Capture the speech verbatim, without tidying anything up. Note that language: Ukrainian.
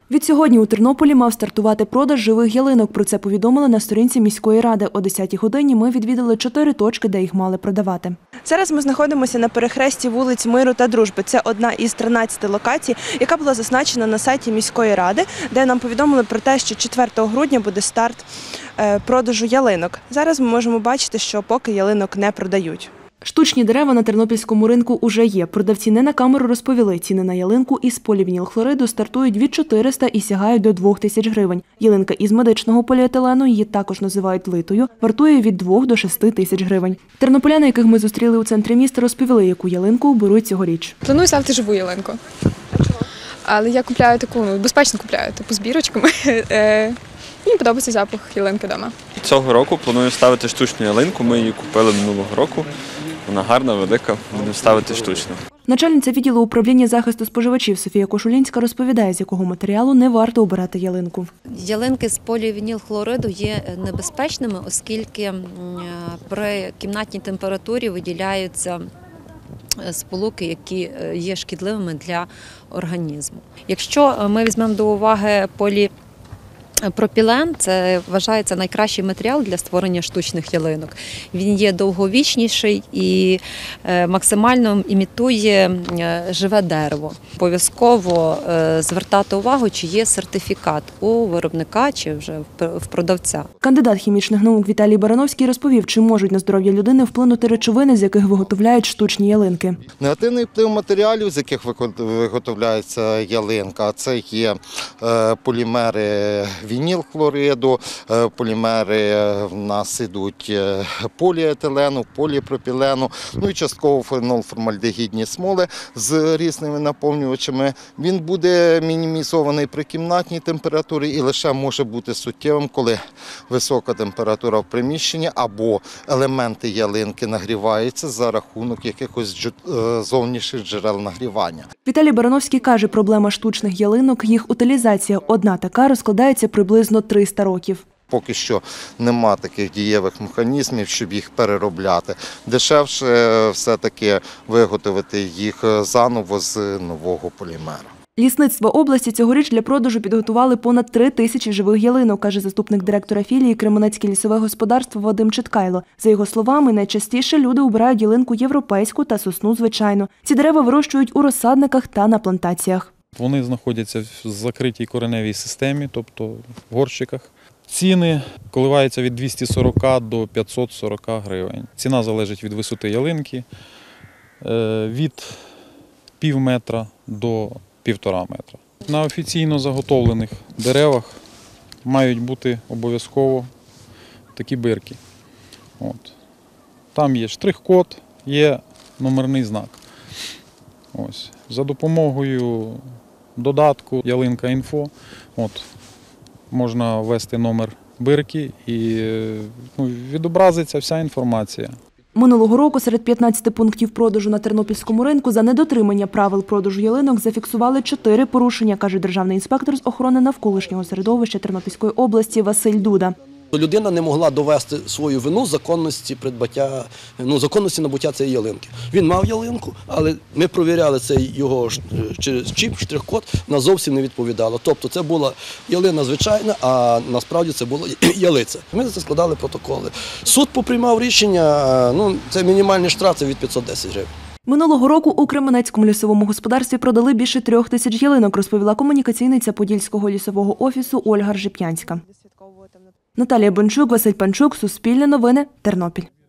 Від сьогодні у Тернополі мав стартувати продаж живих ялинок. Про це повідомили на сторінці міської ради. О десятій годині ми відвідали чотири точки, де їх мали продавати. Зараз ми знаходимося на перехресті вулиць Миру та Дружби. Це одна із тринадцяти локацій, яка була зазначена на сайті міської ради, де нам повідомили про те, що четвертого грудня буде старт продажу ялинок. Зараз ми можемо бачити, що поки ялинок не продають. Штучні дерева на тернопільському ринку уже є. Продавці не на камеру розповіли, ціни на ялинку із полівінілхлориду стартують від чотирьохсот і сягають до двох тисяч гривень. Ялинка із медичного поліетилену, її також називають литою, вартує від двох до шести тисяч гривень. Тернополяни, яких ми зустріли у центрі міста, розповіли, яку ялинку беруть цьогоріч. Планую ставити живу ялинку. Але я купляю таку, ну, безпечно купляю, типу з бірочками. Мені подобається запах ялинки вдома. Цього року планую ставити штучну ялинку. Ми її купили минулого року. Вона гарна, велика, будемо ставити штучно. Начальниця відділу управління захисту споживачів Софія Кошулінська розповідає, з якого матеріалу не варто обирати ялинку. Ялинки з полівінілхлориду є небезпечними, оскільки при кімнатній температурі виділяються сполуки, які є шкідливими для організму. Якщо ми візьмемо до уваги полі Пропілен – це вважається найкращий матеріал для створення штучних ялинок. Він є довговічніший і максимально імітує живе дерево. Обов'язково звертати увагу, чи є сертифікат у виробника чи вже в продавця. Кандидат хімічних наук Віталій Барановський розповів, чи можуть на здоров'я людини вплинути речовини, з яких виготовляють штучні ялинки. Негативний вплив матеріалів, з яких виготовляється ялинка, це є полімери вінілхлориду, полімери в нас ідуть поліетилену, поліпропілену, ну і частково фенолформальдегідні смоли з різними наповнювачами. Він буде мінімізований при кімнатній температурі і лише може бути суттєвим, коли висока температура в приміщенні або елементи ялинки нагріваються за рахунок якихось зовнішніх джерел нагрівання. Віталій Барановський каже, проблема штучних ялинок – їх утилізація. Одна така розкладається приблизно триста років. Поки що нема таких дієвих механізмів, щоб їх переробляти. Дешевше все-таки виготовити їх заново з нового полімеру. Лісництво області цьогоріч для продажу підготували понад три тисячі живих ялинок, каже заступник директора філії Кременецьке лісове господарство Вадим Читкайло. За його словами, найчастіше люди обирають ялинку європейську та сосну звичайну. Ці дерева вирощують у розсадниках та на плантаціях. Вони знаходяться в закритій кореневій системі, тобто в горщиках. Ціни коливаються від двохсот сорока до п'ятсот сорока гривень. Ціна залежить від висоти ялинки, від пів метра до півтора метра. На офіційно заготовлених деревах мають бути обов'язково такі бирки. От. Там є штрих-код, є номерний знак. Ось. За допомогою додатку «Ялинка.Інфо» от, можна ввести номер бирки і ну, відобразиться вся інформація. Минулого року серед п'ятнадцяти пунктів продажу на тернопільському ринку за недотримання правил продажу ялинок зафіксували чотири порушення, каже державний інспектор з охорони навколишнього середовища Тернопільської області Василь Дуда. Людина не могла довести свою вину законності придбаття, ну, законності набуття цієї ялинки. Він мав ялинку, але ми провіряли цей його через чіп, штрих-код, вона зовсім не відповідала. Тобто це була ялина звичайна, а насправді це була ялиця. Ми за це складали протоколи. Суд поприймав рішення, ну, це мінімальний штраф, це від п'ятсот десять гривень. Минулого року у Кременецькому лісовому господарстві продали більше трьох тисяч ялинок, розповіла комунікаційниця Подільського лісового офісу Ольга Ржеп'янська. Наталія Бончук, Василь Панчук, Суспільне новини, Тернопіль.